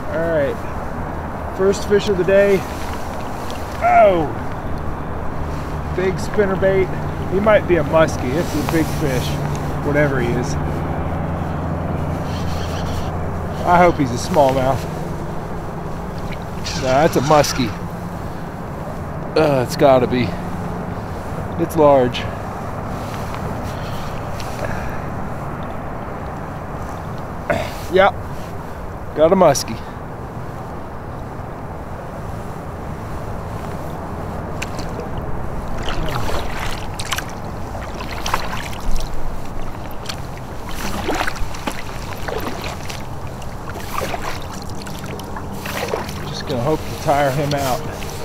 All right, first fish of the day. Oh, big spinnerbait. He might be a musky. It's a big fish, whatever he is. I hope he's a smallmouth. Nah, that's a musky. It's gotta be. It's large. Yep, got a musky. Just gonna hope to tire him out.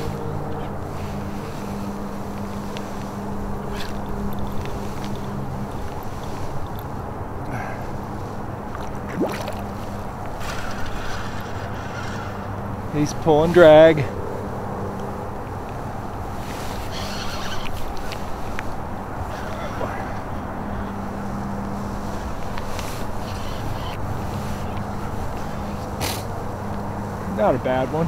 He's pulling drag. Not a bad one.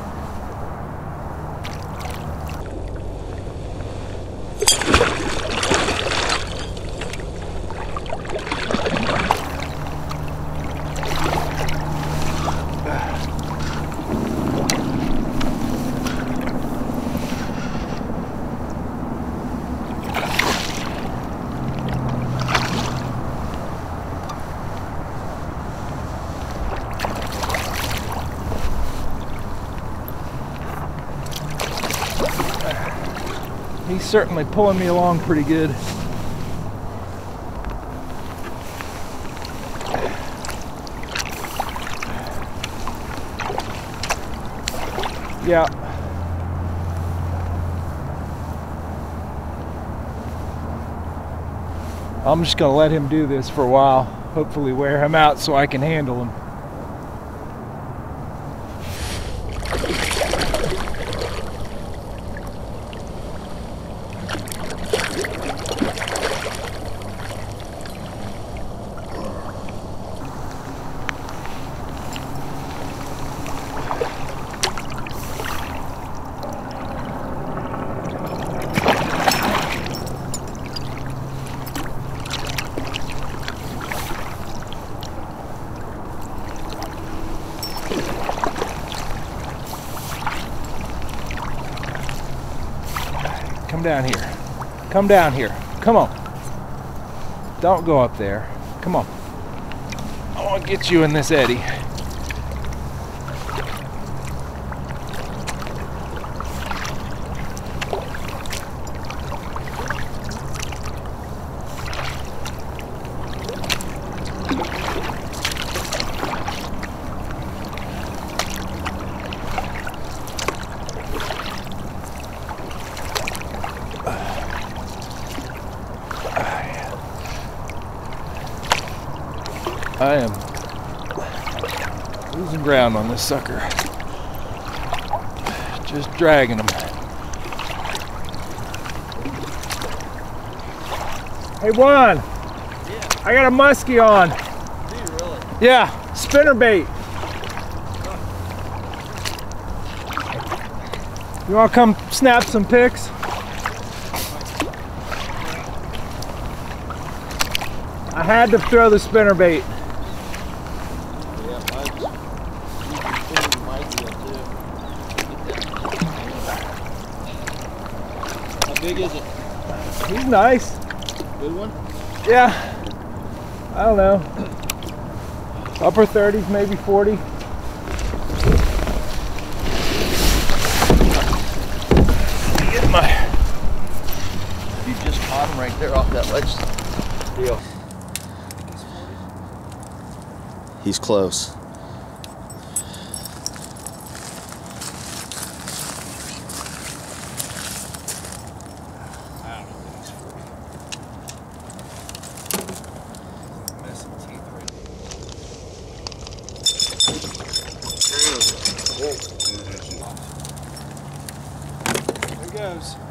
He's certainly pulling me along pretty good. Yeah. I'm just gonna let him do this for a while. Hopefully wear him out so I can handle him. Come down here. Come down here. Come on. Don't go up there. Come on. I want to get you in this eddy. I am losing ground on this sucker. Just dragging him. Hey Juan, yeah. I got a musky on. Do you really? Yeah, spinnerbait. You want to come snap some pics? I had to throw the spinnerbait. How big is it? He's nice. Good one? Yeah. I don't know. Upper 30s, maybe 40. Get my. You just caught him right there off that ledge. Deal. He's close. There he goes.